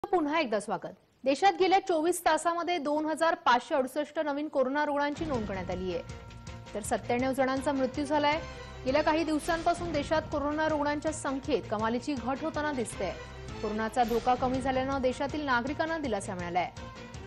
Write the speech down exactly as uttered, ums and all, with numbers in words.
पुन्हा एकदा स्वागत। देशात गेल्या चोवीस तासांमध्ये दोन हजार पाचशे अडुसष्ट नवीन कोरोना रुग्णांची नोंद करण्यात आली आहे, तर सत्त्याण्णव जणांचा मृत्यू झालाय। गेल्या काही दिवसांपासून देशात कोरोना रुग्णांच्या संख्येत कमालीची घट होताना दिसते। कोरोनाचा धोका कमी झाल्याने देशातील नागरिकांना दिलासा मिळालाय।